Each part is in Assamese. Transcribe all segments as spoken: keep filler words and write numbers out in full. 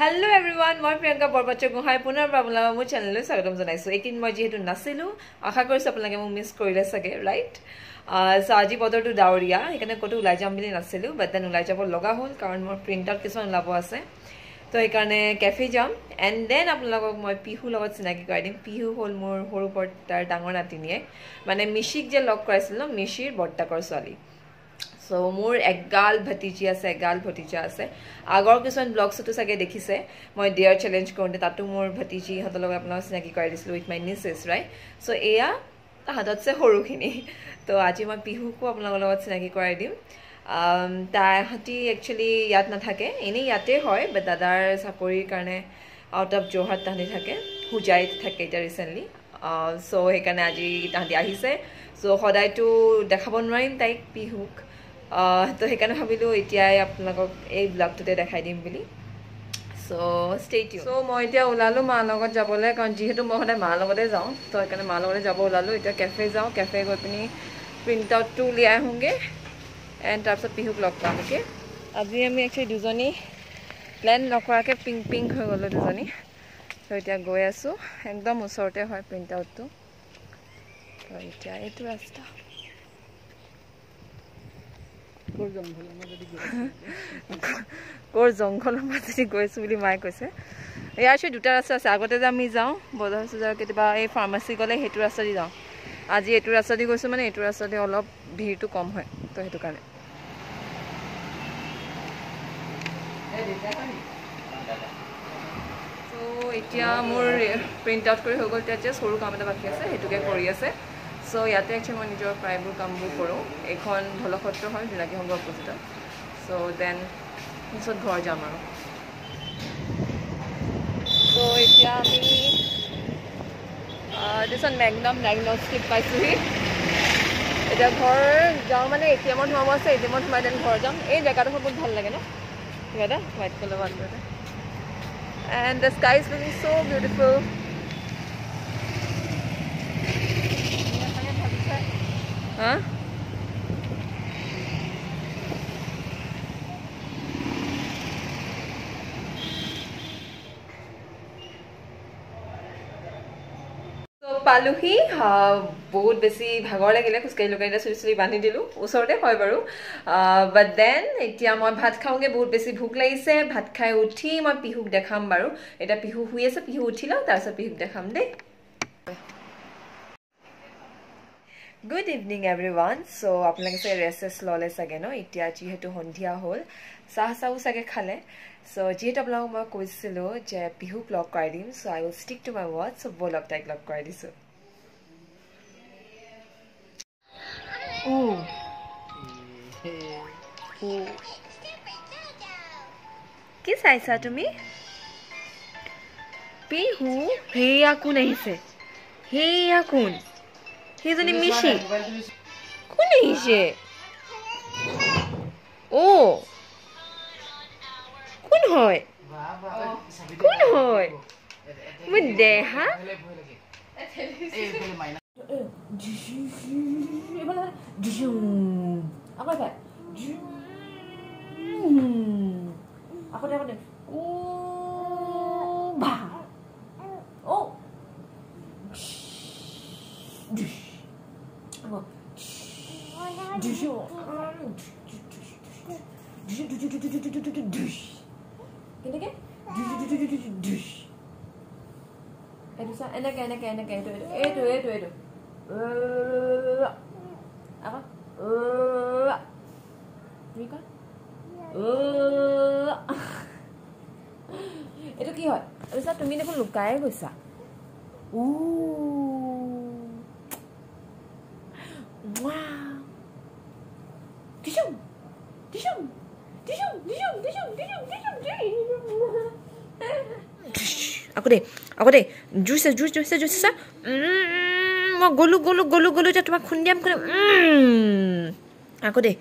Hello everyone, মই প্ৰিয়ংকা বৰপাত্ৰ গোহাঁই পুনৰ আপোনালোক মোৰ চেনেললৈ স্বাগতম জনাইছো। একিন মই যেহেতু নাছিলো আশা কৰিছো আপোনালোকে মোক মিছ কৰিলে চাগে ৰাইট। সো আজি বতৰটো ডাৱৰীয়া সেইকাৰণে ক'তো ওলাই যাম বুলি নাছিলো বাট দেন ওলাই যাব লগা হ'ল কাৰণ মোৰ প্ৰিণ্ট আউট কিছুমান ওলাব আছে। তো সেইকাৰণে কেফে যাম এণ্ড দেন আপোনালোকক মই পিহু লগত চিনাকি কৰাই দিম। পিহু হ'ল মোৰ সৰু বৰ্তাৰ ডাঙৰ নাতিনীয়ে মানে মিশিক যে লগ কৰাইছিল ন মিশিৰ বৰ্তাকৰ ছোৱালী। সো মোৰ এগাল ভতিজি আছে এগাল ভতিজা আছে আগৰ কিছুমান ব্লগছতো চাগে দেখিছে মই ডিয়াৰ চেলেঞ্জ কৰোঁতে তাতো মোৰ ভতিজি হতৰ লগত আপোনাক চিনাকি কৰাই দিছিলোঁ with my nieces right. So এয়া তাহাঁততছে সৰুখিনি। তো আজি মই পিহুকো আপোনালোকৰ লগত চিনাকি কৰাই দিম। তাহাঁতি একচুৱেলি ইয়াত নাথাকে এনেই ইয়াতে হয় বাট দাদাৰ চাকৰিৰ কাৰণে আউট অফ যোৰহাট তাহাঁতি থাকে হোজাইত থাকে এতিয়া ৰিচেণ্টলি। সো সেইকাৰণে আজি তাহাঁতি আহিছে। সো সদায়তো দেখাব নোৱাৰিম তাইক পিহুক তো সেইকাৰণে ভাবিলোঁ এতিয়াই আপোনালোকক এই ব্লগটোতে দেখাই দিম বুলি। So stay tune. সো মই এতিয়া ওলালোঁ মাৰ লগত যাবলৈ কাৰণ যিহেতু মই সদায় মাৰ লগতে যাওঁ তো সেইকাৰণে মাৰ লগতে যাব ওলালোঁ। এতিয়া কেফে যাওঁ কেফে গৈ পিনি প্ৰিণ্ট আউটটো উলিয়াই আহোঁগৈ এণ্ড তাৰপিছত পিহুক লগ পাম। অ'কে আজি আমি একচুৱেলি দুজনী প্লেন নকৰাকৈ পিংক পিংক হৈ গ'লোঁ দুজনী। তো এতিয়া গৈ আছোঁ একদম ওচৰতে হয় প্ৰিণ্ট আউটটো। তো এতিয়া এইটো ৰাস্তা ক'ৰ জংঘলৰ মাজেদি গৈছোঁ বুলি মায়ে কৈছে। ইয়াৰ ওচৰত দুটা ৰাস্তা আছে আগতে যে আমি যাওঁ বজাৰ চজাৰ কেতিয়াবা এই ফাৰ্মাচী গ'লে সেইটো ৰাস্তা দি যাওঁ। আজি এইটো ৰাস্তা দি গৈছোঁ মানে এইটো ৰাস্তা দি অলপ ভিৰটো কম হয় তো সেইটো কাৰণে। তো এতিয়া মোৰ প্ৰিণ্ট আউট কৰি হৈ গ'ল এতিয়া যে সৰু কাম এটা বাকী আছে সেইটোকে কৰি আছে। সো ইয়াতে একচুৱেলি মই নিজৰ প্ৰায়বোৰ কামবোৰ কৰোঁ। এইখন ঢলসত্ৰ হয় জোনাকী সংঘৰ অপজিটত। সো দেন পিছত ঘৰ যাম আৰু। সো এতিয়া আমি দিছত মেগনাম ডায়েগনষ্টিক পাইছোঁহি। এতিয়া ঘৰ যাওঁ মানে এ টি এমত সোমাব আছে এ টি এমত সোমাই দেন ঘৰ যাম। এই জেগাডোখৰ বহুত ভাল লাগে ন কিবা এটা হোৱাইট কালাৰ ভাল লাগে and the sky is looking so' beautiful. হা পালোহি বহুত বেছি ভাগৰ লাগিলে খোজকাঢ়ি লগাই এতিয়া চুৰি চুৰি বান্ধি দিলোঁ ওচৰতে হয় বাৰু। বাট দেন এতিয়া মই ভাত খাওঁগৈ বহুত বেছি ভোক লাগিছে। ভাত খাই উঠি মই পিহুক দেখাম বাৰু। এতিয়া পিহু শুই আছে পিহু উঠি লওঁ তাৰপিছত পিহুক দেখাম দেই। Good evening everyone. So' আপোনালোকে চাগে ৰেষ্ট চেষ্ট ল'লে চাগে ন এতিয়া যিহেতু সন্ধিয়া হ'ল চাহ চাহো চাগে খালে। চ' যিহেতু আপোনালোকক মই কৈছিলোঁ যে পিহুক লগ কৰাই দিম so' I will stick to my word. So' ব'লক তাইক লগ কৰাই দিছোঁ। কি চাইছা তুমি পিহু? সেয়া কোন আহিছে সেয়া কোন সেইজনী মিশি কোন আহিছে? অ' কোন হয় কোন হয় মই দেহা আগতে আগতে কেনেকে এইটো চা এনেকে এনেকে এনেকে এইটো এইটো এইটো এইটো আকৌ তুমি কোৱা এইটো কি হয়? এইটো চা তুমি দেখোন লুকাই গৈছা। আকৌ দেই আকৌ দেই জুইছে জুইছ জুইছে জুইছে চা মই গ'লোঁ গ'লোঁ গ'লোঁ গ'লোঁ এতিয়া তোমাক খুন্দিয়াম খুন্দিয়াম আকৌ দেই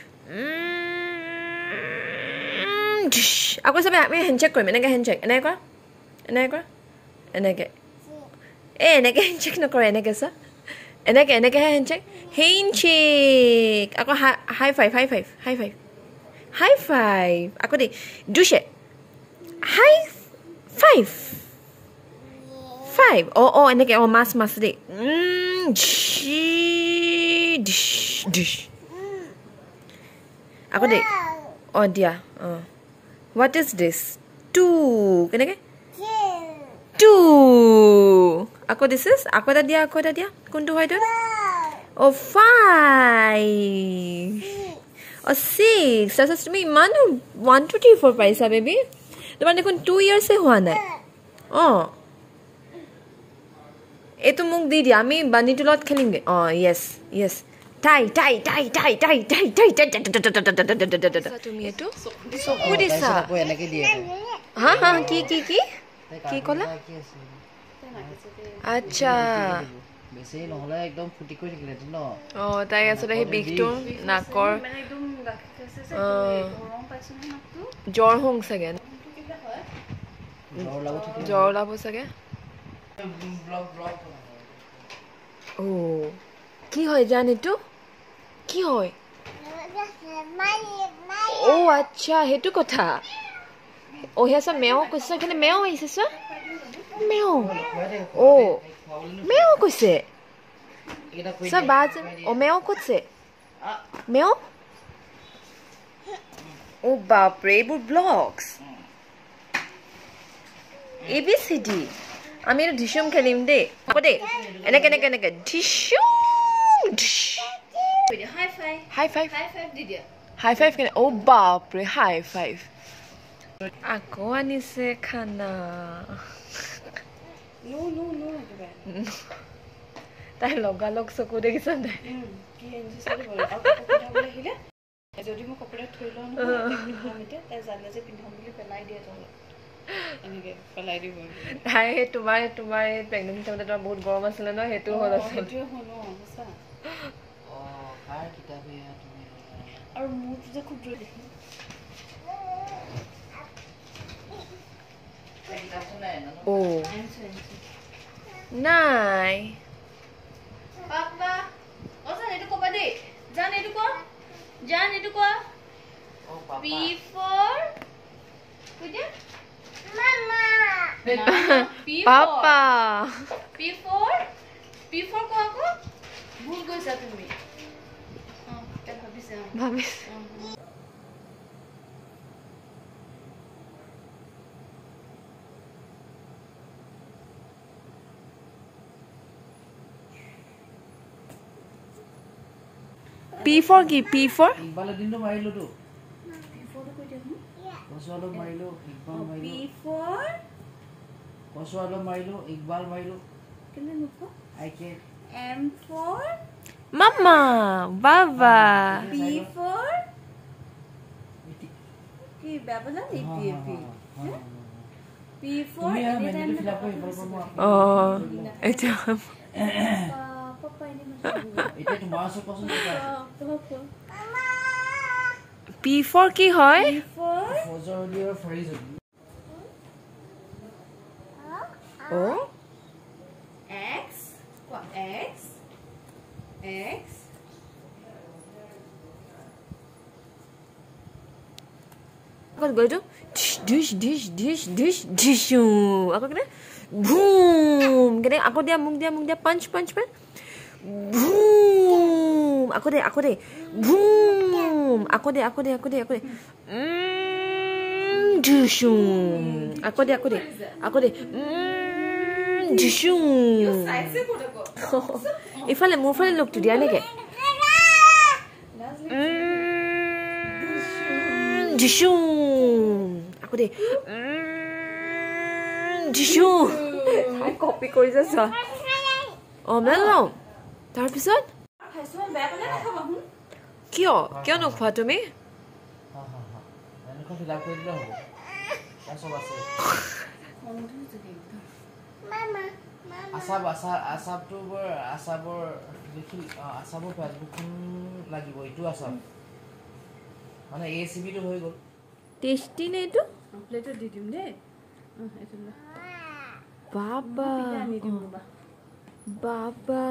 আকৌ চাবে আমি হেণ্ডচেক কৰিম এনেকৈ হেণ্ডচেক এনেকৈ কৰা এনেকৈ কৰা এনেকৈ এই এনেকৈ হেণ্ডচেক নকৰে এনেকৈ চা এনেকৈ এনেকৈহে হেণ্ডচেক হেণ্ডচেক আকৌ high high five high five high five high five আকৌ দেই জুইছে হাই ফাইভ ফাইভ অ অ এনেকৈ অ মাছ মাছ দেই আকৌ দেই অ দিয়া অ হোৱাট ইজ দিছ টু কেনেকৈ টু আকৌ দিছ ইজ আকৌ এটা দিয়া আকৌ এটা দিয়া কোনটো হয় এইটো অ ফাইভ অ ছিক্স তাৰপিছত তুমি ইমান ওৱান টু থ্ৰী ফ'ৰ পাৰিছা বেবী তোমাৰ দেখোন টু ইয়াৰ্ছে হোৱা নাই অঁ এইটো মোক দি দিয়া আমি বাণীটোৰ লগত খেলিমগৈ অঁ য়েছ য়েছ টাই টাই টাই টাই টাই টাই টাই টাই তুমি এইটো চকু দিছা হা হা কি কি কি কি ক'লা আচ্ছা অঁ তাই আচলতে সেই বিষটো নাকৰ জ্বৰ হওঁ চাগে জ্বৰ ওলাব চাগে অ কি হয় জান এইটো কি হয় অ আচ্ছা সেইটো কথা অ সেয়া চব মেও কৈছে কিন্তু মেও আহিছে চোৱা মেও অ মেও কৈছে চব বাজ অ মেও কৈছে মেও অ বাপৰে এইবোৰ blogs A B C D আমি এইটো ধিচুম খেলিম দেই হ'ব দেই এনেকে এনেকে এনেকে ধিচুম high five high five high five কেনে অ' বাপৰে হাই ফাইভ আকৌ আনিছে খানা তাই লগালগ চকু দেখিছ নাই যদি মই কাপোৰত থৈ লওঁ তাই জানে যে পিন্ধাম বুলি পেলাই দিয়ে এনেকৈ পেলাই দিব তাই তোমাৰ তোমাৰ এই প্ৰেগনেঞ্চি টাইমতে তোমাৰ বহুত গৰম আছিলে ন সেইটো হ'ল সেইটোৱে হ'ল ন সঁচা আৰু মোৰটো যে খুব জোৰ দেখি ও নাই পাপা অ জান এইটো ক'বা দেই জান এইটো ক জান এইটো ক P for kuya mama papa P for P for ko ako bhul goisa tumi ha ta bhabise bhabise P for ki P for bala din do mailo to Koswalo Milo, Iqbal Milo. P for Koswalo Milo, Iqbal Milo. Kena lupa? I can. M for Mama, Baba. P for Ki Baba na ni P P. P for Oh, itu. Papa ini macam. Itu tu masuk kosong kita. Papa. P for কি হয় P for ফজৰলিৰ ফৰিজন O X what X X কত গইটো ডিশ ডিশ ডিশ ডিশ ডিশু আকৌ কেনে বুম কেনে আকৌ দিয়া মুখ দিয়া মুখ দিয়া পাঞ্চ পাঞ্চ পাঞ্চ বুম আকৌ দে আকৌ দে বুম আকৌ দে আকৌ দে আকৌ দে আকৌ দে ডিশুম আকৌ দে আকৌ দে আকৌ দে ডিশুম ইফালে মোৰ ফালে লোকটো দিয়া নেকি ডিশুম আকৌ দে ডিশুম তাই কপি কৰিছে চোৱা অ মেলম তাৰপিছত কিয় কিয় নোখোৱা তুমি আচাব আচাব আচাবটো বৰ আচাবৰ দেখি আচাবৰ ফেচবুকখন লাগিব এইটো আচাব মানে এ চি বিটো হৈ গ'ল টেষ্টি নে এইটো প্লেটত দি দিম দেই বাবা বাবা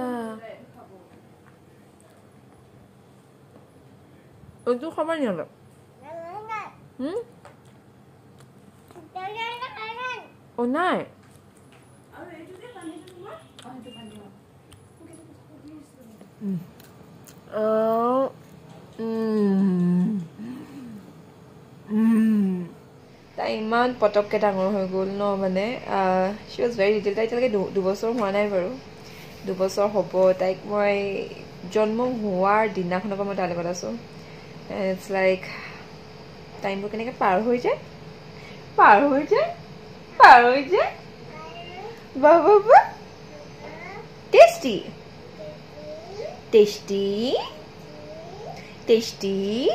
এইটো খাব নি অলপ হুম Oh, no. Mm. Oh. Mm. Mm. তাই ইমান পটককে ডাঙৰ হৈ গ'ল ন মানে she was very little তাই এতিয়ালৈকে দুবছৰ হোৱা নাই বাৰু দুবছৰ হ'ব তাইক মই জন্ম হোৱাৰ দিনাখনৰ পৰা মই তাইৰ লগত আছোঁ it's like টাইমবোৰ কেনেকৈ পাৰ হৈ যায় পাৰ হৈ যায় পাৰ হৈ যায় বাহ বাহ বাহ tasty tasty tasty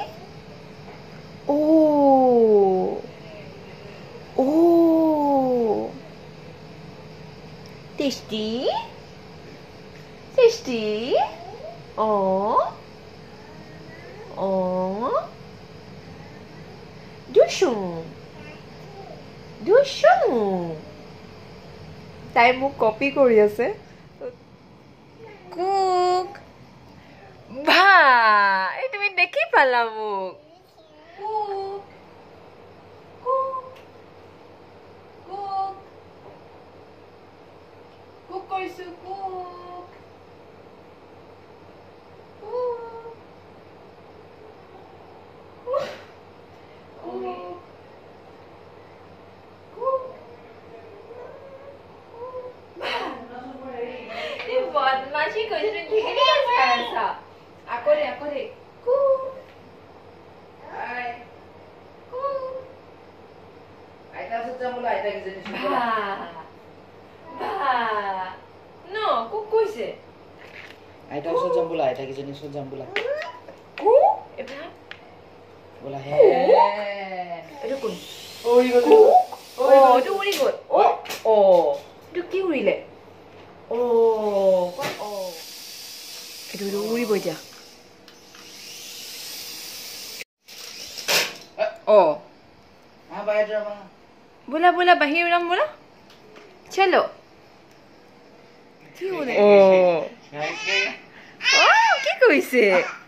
oh oh tasty tasty oh oh dushum dushum তাই মোক কপি কৰি আছে কুক ভা এই তুমি দেখি পালা মোক কুক কুক কুক কুক কৰিছো কুক বদমাশি কৰিছে তুমি ঠিকে চাই আছা আকৌ দে আকৌ দে কুক আই কুক আইতা সজ্জা মোলা আইতা কি জানিছ বা বা ন কুক কৈছে আইতা সজ্জা মোলা আইতা কি জানিছ সজ্জা মোলা কুক এটা বলা হে এটা কোন ওই গল ওই গল তো উৰি গল ও ও তো কি উৰিলে oh what oh itu udah uri boy dia oh ah bahir drama bola bola bahir ulam bola chalo ki hole oh oh ki koise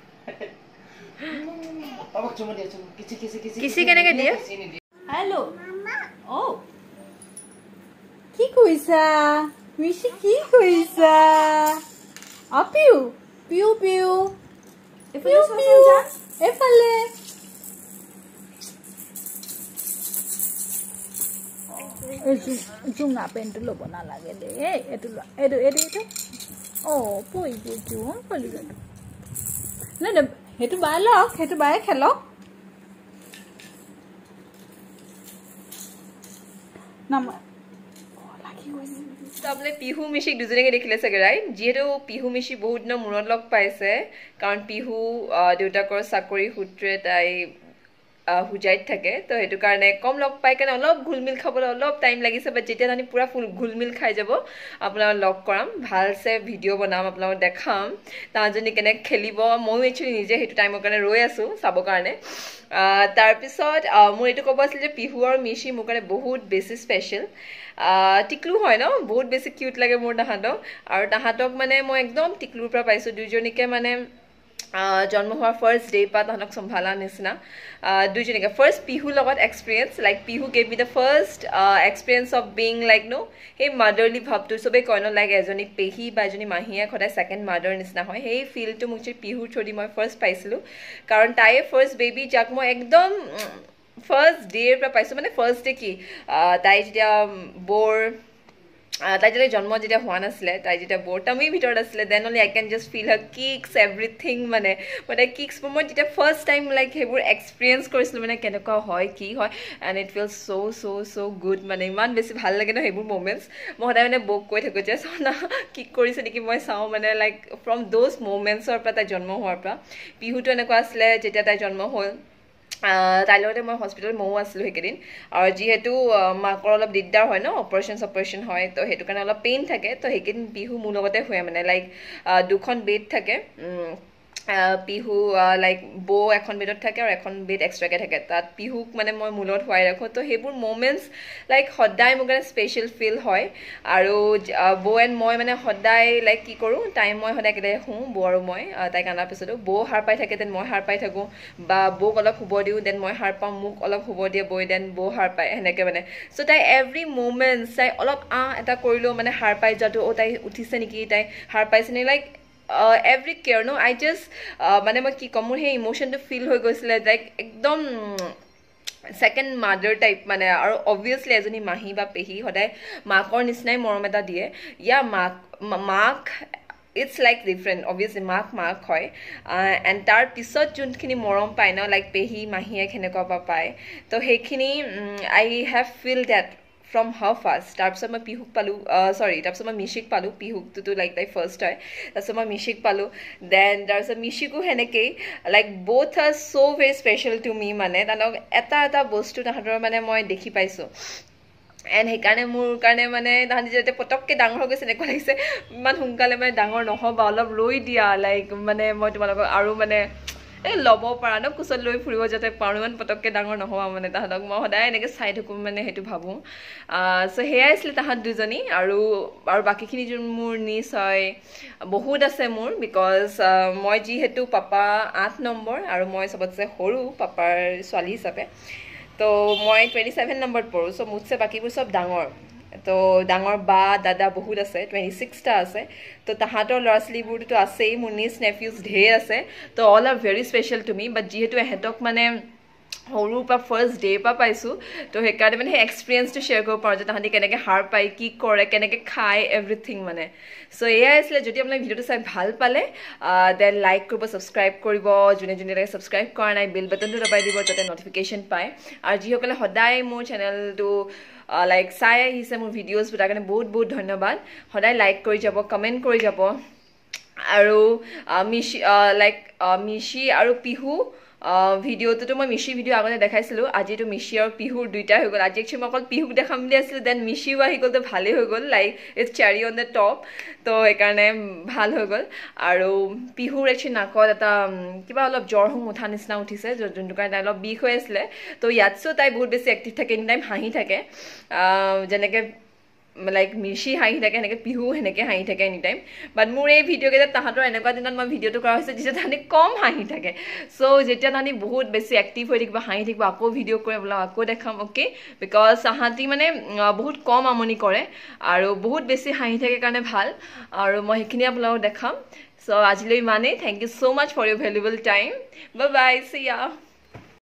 abak chuma dia chuma kisi kisi kisi kisi keneke dia hello mama oh ki koisa Mishi কি কইছা আপিউ পিউ পিউ এফালে সসন যা এফালে এজু জুঙা পেন্ট লব না লাগে দে এটু এটু এটু এটু ও পই বুজু পলি গল না না হেতু বালক হেতু বাই খেলক নাম তাবলে পিহু মিশি দুজনেকে দেখিলে চাগে ৰাইট যিহেতু পিহু মিশি বহুত দিনৰ মূৰত লগ পাইছে কাৰণ পিহু দেউতাকৰ চাকৰি সূত্ৰে তাই হুজাইত থাকে তো সেইটো কাৰণে কম লগ পাই কাৰণে অলপ ঘুলমিল খাবলৈ অলপ টাইম লাগিছে বাট যেতিয়া আমি পুৰা ফুল ঘুলমিল খাই যাব আপোনালোক লগ কৰাম ভালছে ভিডিঅ' বনাম আপোনালোক দেখাম তাজনী কেনে খেলিব মই একচুয়ালি নিজে সেইটো টাইমৰ কাৰণে ৰৈ আছো চাবৰ কাৰণে তাৰপিছত মোৰ এইটো ক'ব আছিল যে পিহু আৰু মিশি মোৰ কাৰণে বহুত বেছি স্পেচিয়েল টিকলু হয় ন বহুত বেছি কিউট লাগে মোৰ তাহাঁতক আৰু তাহাঁতক মানে মই একদম টিকলুৰ পৰা পাইছোঁ দুইজনীকে মানে জন্ম হোৱাৰ ফাৰ্ষ্ট ডে পৰা তাহাঁতক চম্ভালা নিচিনা দুইজনীকে ফাৰ্ষ্ট পিহু লগত experience like Pihu gave me the first experience of being like ন সেই মাদাৰলি ভাৱটো চবেই কয় ন লাইক এজনী পেহী বা এজনী মাহীয়েক সদায় ছেকেণ্ড মাদাৰ নিচিনা হয় সেই ফিলটো মোক যে পিহুৰ থ্ৰু দি মই ফাৰ্ষ্ট পাইছিলোঁ কাৰণ তাইয়ে ফাৰ্ষ্ট বেবী যাক মই একদম ফাৰ্ষ্ট ডেৰ পৰা পাইছোঁ মানে ফাৰ্ষ্ট ডে কি তাই যেতিয়া বৰ তাই যেতিয়া জন্ম যেতিয়া হোৱা নাছিলে তাই যেতিয়া বৰ টামিৰ ভিতৰত আছিলে then only I can just feel her kicks everything মানে মানে কিক্স মই যেতিয়া ফাৰ্ষ্ট টাইম লাইক সেইবোৰ এক্সপিৰিয়েঞ্চ কৰিছিলোঁ মানে কেনেকুৱা হয় কি হয় and it feel so' so' so' good মানে ইমান বেছি ভাল লাগে ন সেইবোৰ মমেণ্টছ মই সদায় মানে বৌক কৈ থাকোঁ যে চনা কিক কৰিছে নেকি মই চাওঁ মানে লাইক ফ্ৰম দ'জ মমেণ্টছৰ পৰা তাই জন্ম হোৱাৰ পৰা পিহুটো এনেকুৱা আছিলে যেতিয়া তাই জন্ম হ'ল তাইৰ লগতে মই হস্পিটেলত ময়ো আছিলোঁ সেইকেইদিন আৰু যিহেতু মাকৰ অলপ দিগদাৰ হয় ন অপাৰেশ্যন অপাৰেশ্যন হয় তো সেইটো কাৰণে অলপ পেইন থাকে তো সেইকেইদিন পিহু মোৰ লগতে শুৱে মানে লাইক দুখন বেড থাকে পিহু লাইক বৌ এখন বেডত থাকে আৰু এখন বেড এক্সট্ৰাকৈ থাকে তাত পিহুক মানে মই মূলত শুৱাই ৰাখোঁ তো সেইবোৰ মমেণ্টছ লাইক সদায় মোৰ কাৰণে স্পেচিয়েল ফিল হয় আৰু বৌ এণ্ড মই মানে সদায় লাইক কি কৰোঁ টাইম মই সদায় একেলগে শুওঁ বৌ আৰু মই তাইক অনাৰ পিছতো বৌ সাৰ পাই থাকে দেন মই সাৰ পাই থাকোঁ বা বৌক অলপ শুব দিওঁ দেন মই সাৰ পাওঁ মোক অলপ শুব দিয়ে বৈ দেন বৌ সাৰ পায় সেনেকৈ মানে চ' তাই এভৰি মমেণ্টছ তাই অলপ আহ এটা কৰিলেও মানে সাৰ পাই যোৱাটো অ' তাই উঠিছে নেকি তাই সাৰ পাইছে নেকি like Uh, every care no I just মানে মই কি কম মোৰ সেই ইমোশনটো ফিল হৈ গৈছিলে লাইক একদম সেকেন্ড মাদাৰ টাইপ মানে আৰু অবভিয়াছলি এজনী মাহী বা পেহী সদায় মাকৰ নিচিনাই মৰম এটা দিয়ে ইয়া মাক মাক it's like different obviously মাক মাক হয় এণ্ড তাৰ পিছত যোনখিনি মৰম পায় ন লাইক পেহী মাহীয়ে কেনেকুৱা পৰা পায় তো সেইখিনি I have feel that from her first তাৰপিছত মই পিহুক পালোঁ চৰি তাৰপিছত মই মিশিক পালোঁ পিহুকটোতো লাইক তাই ফাৰ্ষ্ট হয় তাৰপিছত মই মিশিক পালোঁ দেন তাৰপিছত মিশিকো সেনেকেই like both are so very special to me মানে তাহাঁতক এটা এটা বস্তু তাহাঁতৰ মানে মই দেখি পাইছোঁ এণ্ড সেইকাৰণে মোৰ কাৰণে মানে তাহাঁতি যেতিয়া পটককৈ ডাঙৰ হৈ গৈছে এনেকুৱা লাগিছে ইমান সোনকালে মানে ডাঙৰ নহ'বা অলপ ৰৈ দিয়া লাইক মানে মই তোমালোকক আৰু মানে এই ল'ব পৰা ন কোচত লৈ ফুৰিব যাতে পাৰোঁ ইমান পটককৈ ডাঙৰ নহ'বা মানে তাহাঁতক মই সদায় এনেকৈ চাই থাকোঁ মানে সেইটো ভাবোঁ চ' সেয়াই আছিলে তাহাঁত দুজনী আৰু আৰু বাকীখিনি যোন মোৰ নিজ হয় বহুত আছে মোৰ বিকজ মই যিহেতু পাপা আঠ নম্বৰ আৰু মই চবতছে সৰু পাপাৰ ছোৱালী হিচাপে তো মই টুৱেণ্টি ছেভেন নম্বৰত পঢ়োঁ চ' মোতছে বাকীবোৰ চব ডাঙৰ তো ডাঙৰ বা দাদা বহুত আছে টুৱেণ্টি ছিক্সটা আছে তো তাহাঁতৰ ল'ৰা ছোৱালীবোৰতো আছেই মোৰ নিজ নেফিউজ ঢেৰ আছে তো all are very special to me but যিহেতু এহেঁতক মানে সৰুৰ পৰা ফাৰ্ষ্ট ডে'ৰ পৰা পাইছোঁ তো সেইকাৰণে মানে সেই এক্সপিৰিয়েঞ্চটো শ্বেয়াৰ কৰিব পাৰোঁ যে তাহাঁতি কেনেকৈ সাৰ পায় কি কৰে কেনেকৈ খায় এভৰিথিং মানে চ' এয়াই আছিলে যদি আপোনাৰ ভিডিঅ'টো চাই ভাল পালে দেন লাইক কৰিব ছাবস্ক্ৰাইব কৰিব যোনে যোনে লাগে ছাবস্ক্ৰাইব কৰা নাই বেল বাটনটো দবাই দিব যাতে নটিফিকেশ্যন পায় আৰু যিসকলে সদায় মোৰ চেনেলটো লাইক চাই আহিছে মোৰ ভিডিঅ'জবোৰ তাৰ কাৰণে বহুত বহুত ধন্যবাদ সদায় লাইক কৰি যাব কমেণ্ট কৰি যাব আৰু মিশি লাইক মিশি আৰু পিহু ভিডিঅ'টোতো মই মিশি ভিডিঅ' আগতে দেখাইছিলোঁ আজিতো মিশি আৰু পিহুৰ দুইটাই হৈ গ'ল আজি একচুৱেলি মই অকল পিহুক দেখাম বুলি আছিলোঁ দেন মিশিও আহি গ'ল তো ভালেই হৈ গ'ল like it's cherry on the top তো সেইকাৰণে ভাল হৈ গ'ল আৰু পিহুৰ একচুৱেলি নাকত এটা কিবা অলপ জ্বৰ হোঁ উঠা নিচিনা উঠিছে যোনটো কাৰণে তাই অলপ বিষ হৈ আছিলে তো ইয়াতছো তাই বহুত বেছি এক্টিভ থাকে এনি টাইম হাঁহি থাকে যেনেকৈ লাইক মিশি হাঁহি থাকে সেনেকৈ পিহু সেনেকৈ হাঁহি থাকে এনি টাইম বাট মোৰ এই ভিডিঅ'কেইটাত তাহাঁতৰ এনেকুৱা দিনত মই ভিডিঅ'টো কৰা হৈছে যেতিয়া তাহাঁতি কম হাঁহি থাকে চ' যেতিয়া তাহাঁতি বহুত বেছি এক্টিভ হৈ থাকিব হাঁহি থাকিব আকৌ ভিডিঅ' কৰি বোলা আকৌ দেখাম অ'কে বিকজ তাহাঁতি মানে বহুত কম আমনি কৰে আৰু বহুত বেছি হাঁহি থাকে কাৰণে ভাল আৰু মই সেইখিনি আপোনালোকক দেখাম চ' আজিলৈ ইমানেই thank you so' much for your valuable time bye bye see ইয়া